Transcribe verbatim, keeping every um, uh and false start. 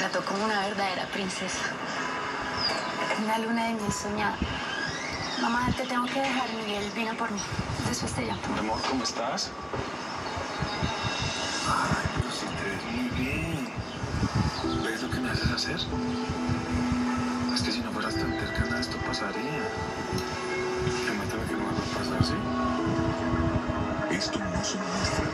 trató como una verdadera princesa. Una luna de miel soñada. Mamá, te tengo que dejar. Miguel vino por mí. Después te llamo. Mi amor, ¿cómo estás? Ay, pero si te ves muy bien. ¿Ves lo que me haces hacer? Es que si no fueras tan terca, nada de esto pasaría. Prométeme que no va a pasar, ¿sí? Esto no se muestra